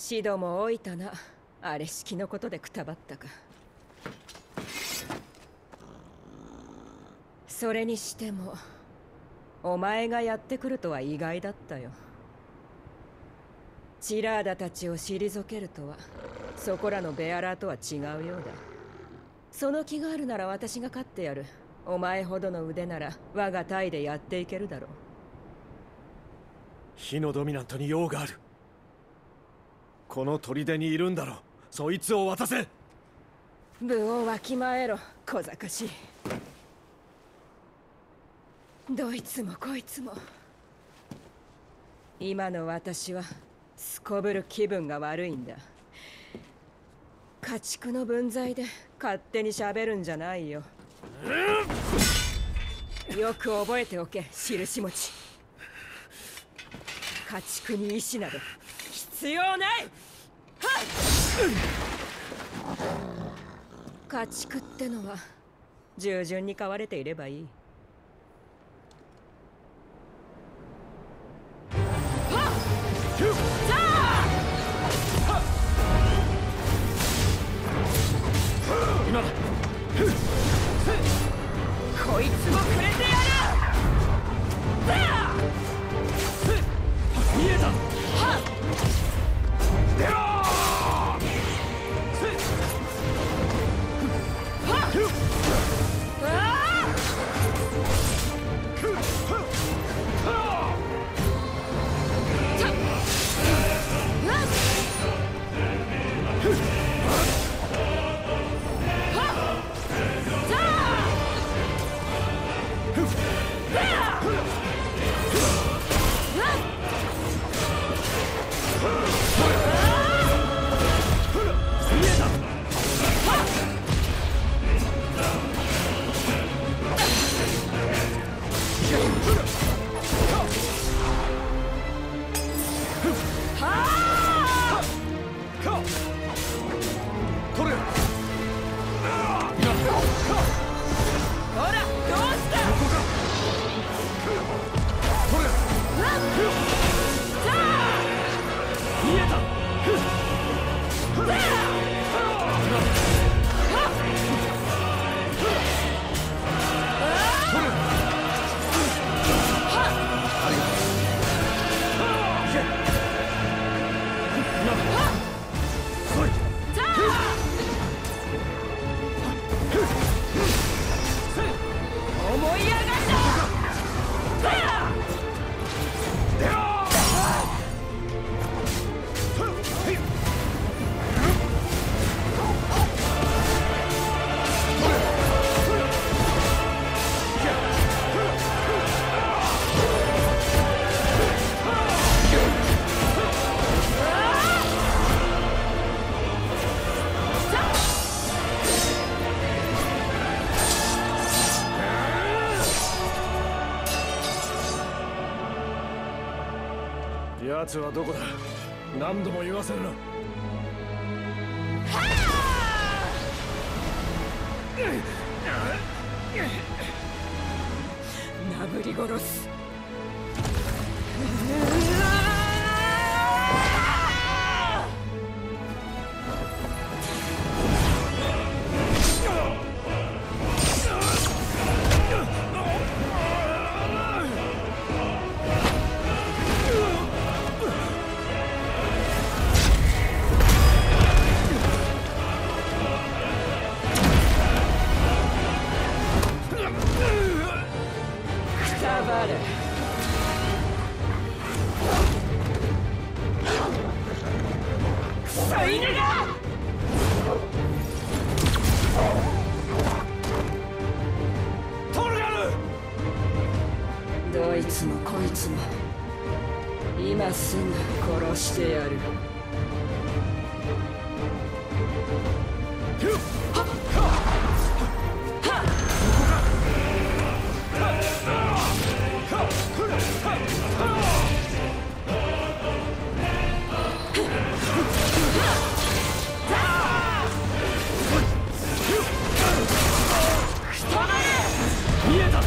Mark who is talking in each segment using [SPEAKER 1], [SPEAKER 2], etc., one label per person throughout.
[SPEAKER 1] シドも老いたな。あれ式のことでくたばったか。それにしてもお前がやってくるとは意外だったよ。チラーダたちを退けるとは、そこらのベアラーとは違うようだ。その気があるなら私が勝ってやる。お前ほどの腕なら我が隊でやっていけるだろう。
[SPEAKER 2] 火のドミナントに用がある。この砦にいるんだろう。そいつを渡せ。
[SPEAKER 1] 分をわきまえろ、小賢しい。どいつもこいつも。今の私はすこぶる気分が悪いんだ。家畜の分際で勝手に喋るんじゃないよ。よく覚えておけ、印持ち。家畜に意志など必要ない。家畜ってのは従順に飼われていればいい。
[SPEAKER 2] 今だ。
[SPEAKER 1] こいつもくれてやる。
[SPEAKER 2] 見えた。奴はどこだ。何度も言わせるな。
[SPEAKER 1] 殴り殺す。どいつもこいつも今すぐ殺してやる。
[SPEAKER 2] 見えた。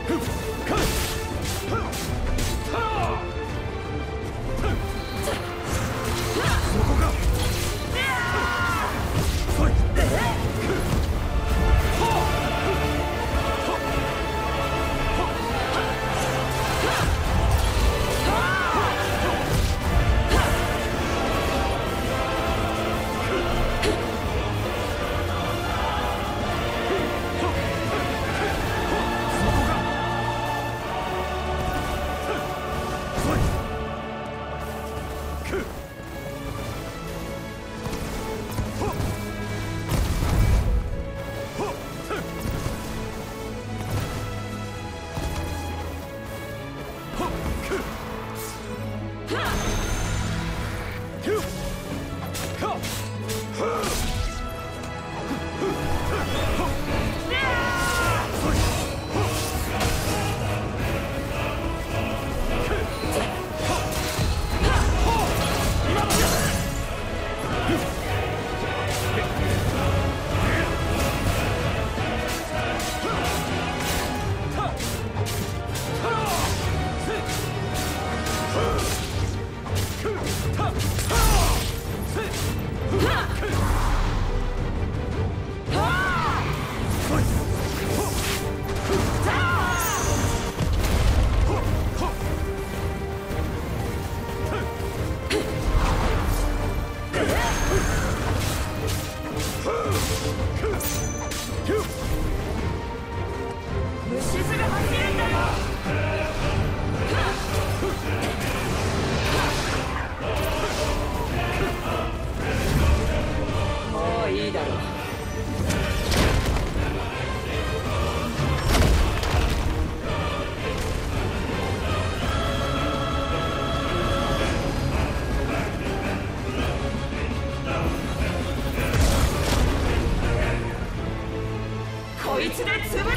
[SPEAKER 1] こいつで潰れろ。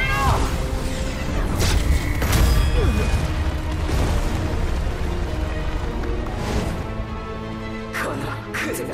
[SPEAKER 1] このクズが。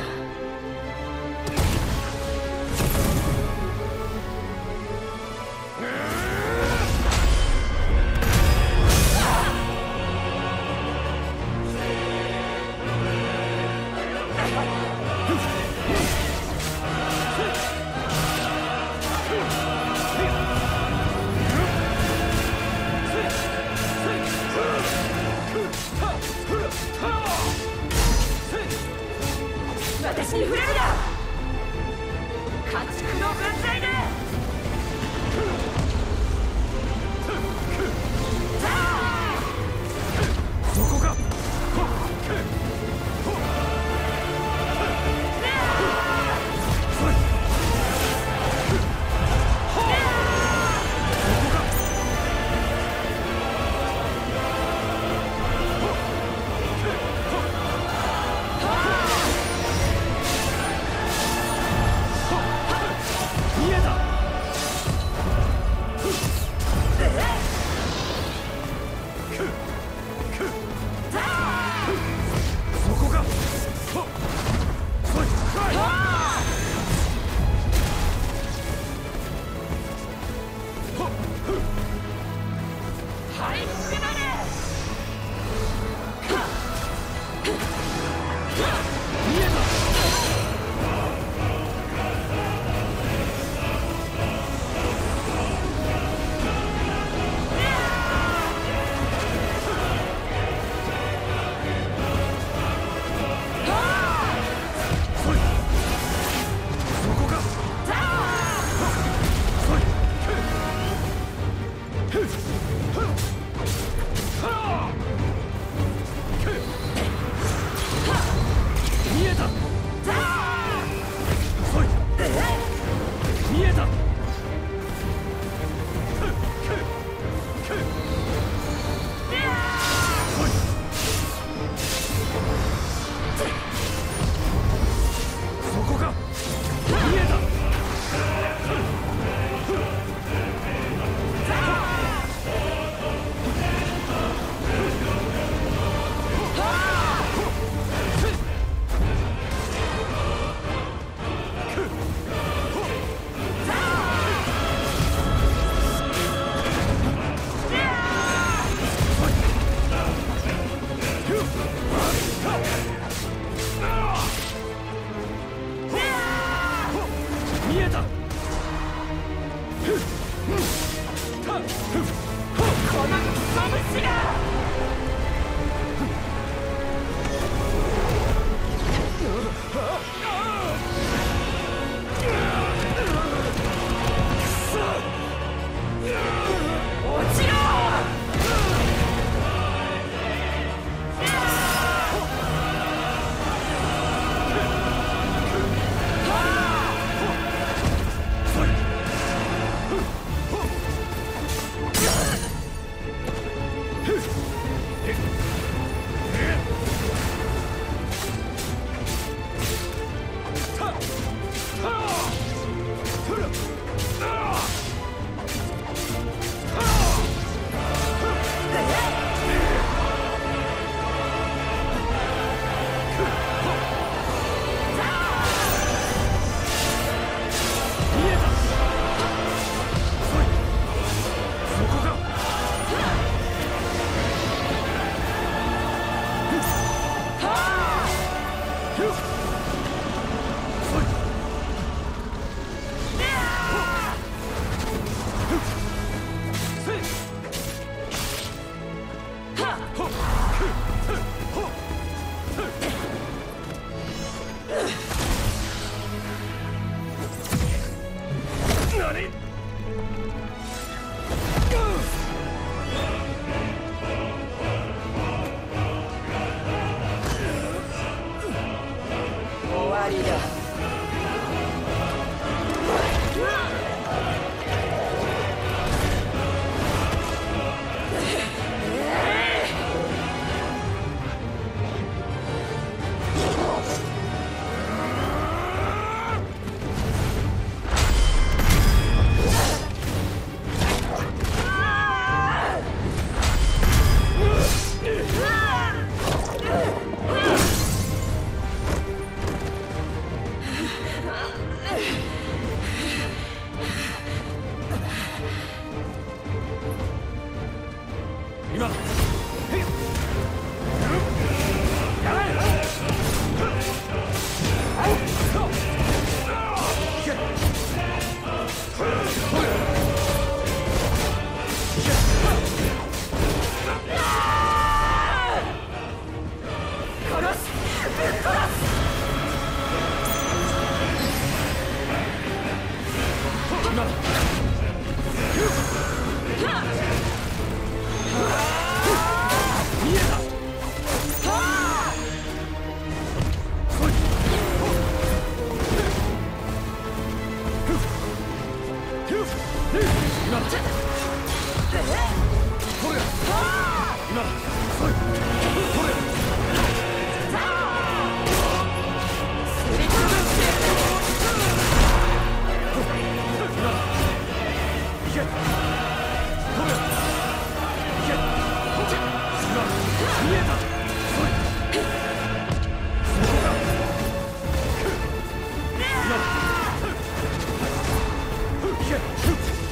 [SPEAKER 1] この拳が落ちろ。終わりだ。
[SPEAKER 2] 今だ。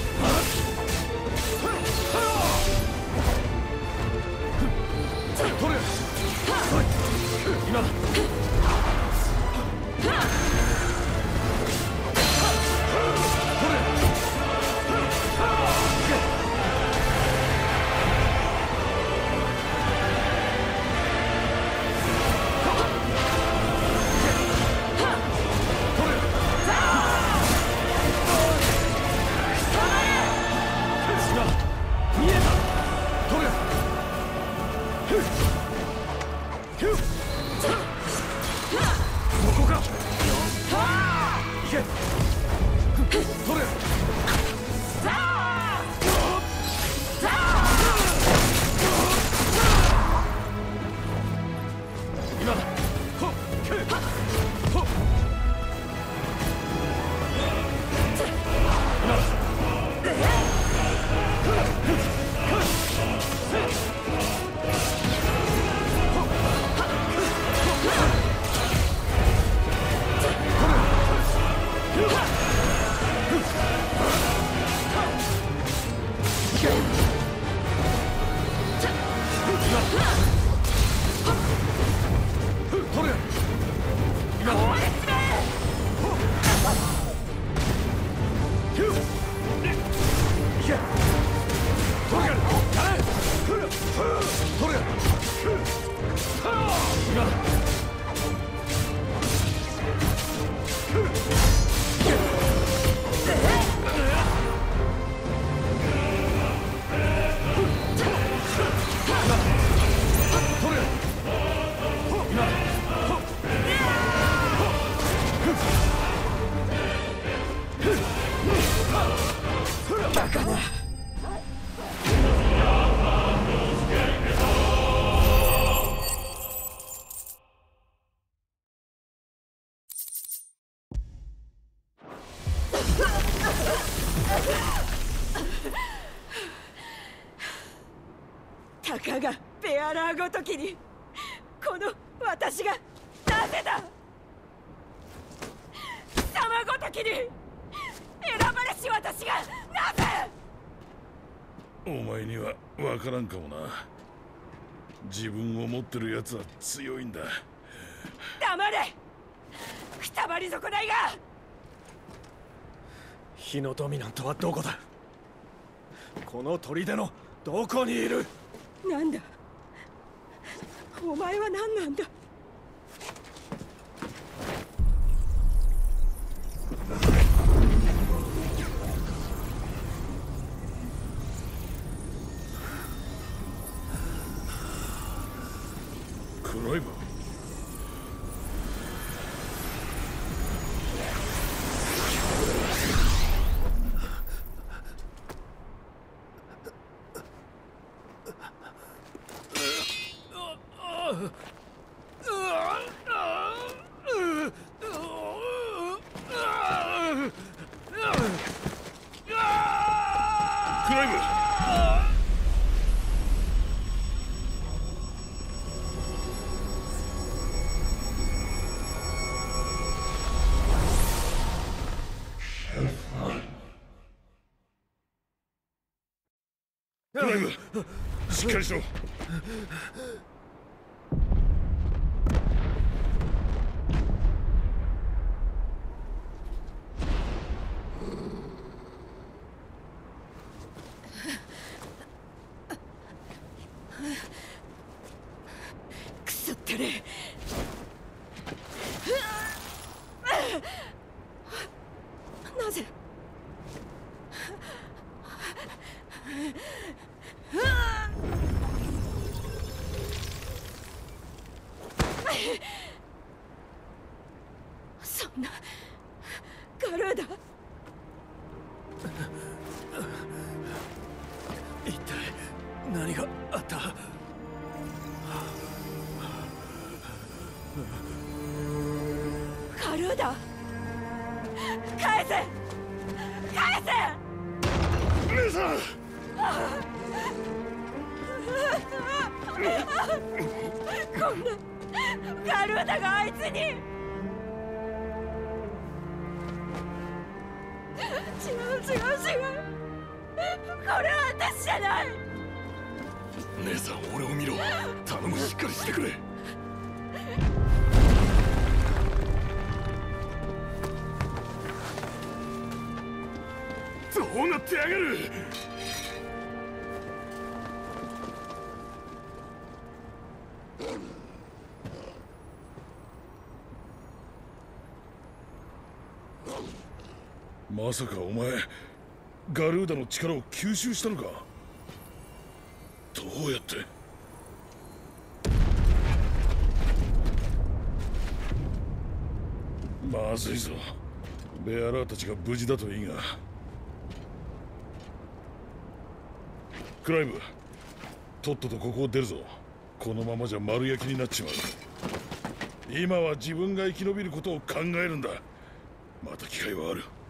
[SPEAKER 2] 取れ。
[SPEAKER 1] たかがベアラーごときにこの私がなぜだ。貴様ごときに選ばれし私がなぜ。
[SPEAKER 3] お前には分からんかもな。自分を持ってるやつは強いんだ。
[SPEAKER 1] 黙れくたばり損ないが。
[SPEAKER 2] 火のドミナントはどこだ。この砦のどこにいる。
[SPEAKER 1] なんだお前は何なんだ。
[SPEAKER 3] クライブ。クライブ。クライブ、しっかりしろ。
[SPEAKER 1] くそったれ。なぜ。そんなガルーダ。
[SPEAKER 2] 一体何があった。
[SPEAKER 1] ガルーダ返せ返せ。
[SPEAKER 3] 姉さん。
[SPEAKER 1] こんなガルーダがあいつに。違う。これは私じゃない。
[SPEAKER 3] 姉さん、俺を見ろ。頼む、しっかりしてくれ。どうなってやがる。まさかお前ガルーダの力を吸収したのか。どうやって。まずいぞ。ベアラーたちが無事だといいが。クライブ、とっととここを出るぞ。このままじゃ丸焼きになっちまう。今は自分が生き延びることを考えるんだ。また機会はある。